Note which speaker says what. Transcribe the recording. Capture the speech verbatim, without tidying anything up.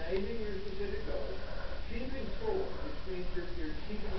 Speaker 1: aiming your specific goal, keeping score, which means you're, you're keeping